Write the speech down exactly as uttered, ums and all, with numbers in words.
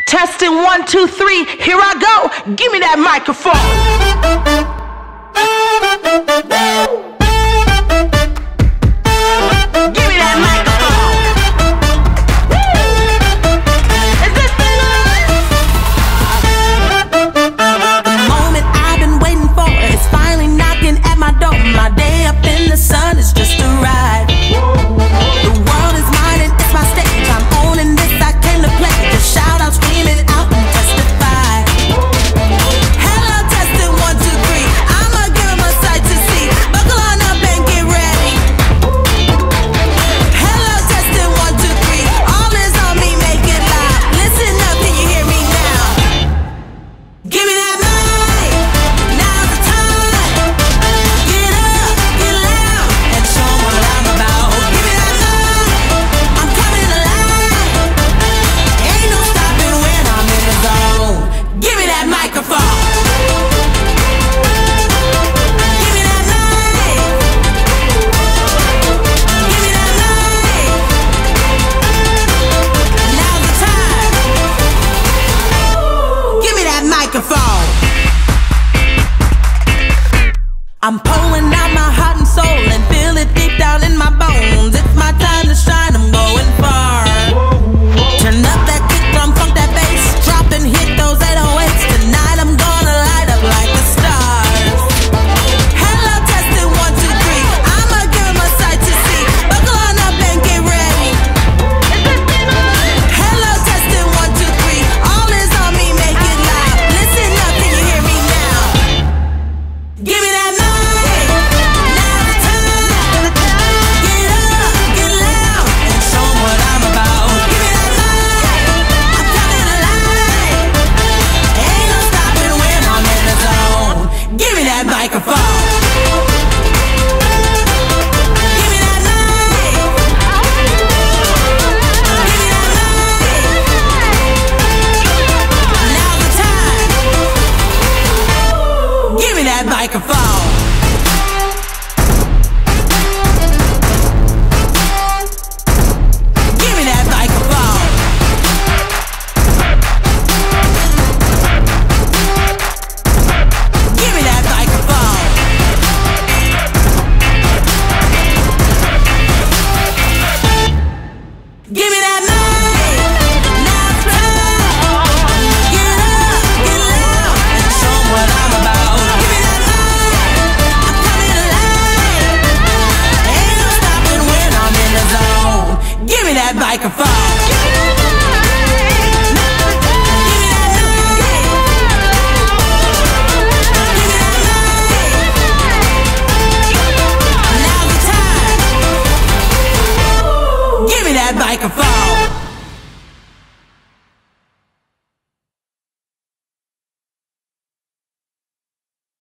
Testing one, two, three, here I go. Give me that microphone. Give me that microphone. Is this the moment I've been waiting for is finally knocking at my door. My day up in the sun is just arrived. The world is mine and it's my stage. I'm owning this, I came to play. Just shout out, scream it out and testify. Hello, testing one, two, three. I'ma give them a sight to see. Buckle on up and get ready. Hello, testing one, two, three. All is on me, make it loud. Listen up, can you hear me now? Give me that mic, now's the time. Get up, get loud, and show 'em what I'm about. Give me that mic, I'm coming alive. Ain't no stopping when I'm in the zone. Give me that microphone. Give me that mic. Give me that mic. Now's the time. Give me that microphone. I'm pulling out my heart and soul and feel it deep down in my bones. It's my time to shine, I'm going far. Turn up that kick drum, funk that bass, drop and hit those eight oh eights. Tonight I'm gonna light up like the stars. Hello, testing one, two, three. I'ma give 'em a sight to see. Buckle on up and get ready. Hello, testing one, two, three. All is on me, make it loud. Listen up, can you hear me now? Give me that mic. Now's the time. Get up, get loud, and show 'em what I'm about. Give me that mic. I'm coming alive. Ain't no stopping when I'm in the zone. Give me that microphone. Give me that mic. Give me that mic. Now's the time. Give me that microphone. Give me that microphone. Give me that microphone. Give me that mic. Now's the time. Get up, get loud, and show 'em what I'm about. Give me that mic. I'm coming alive. Ain't no stopping when I'm in the zone. Give me that microphone. Give me that mic. Give me that mic. Give me that mic. Now's the time. Give me that microphone.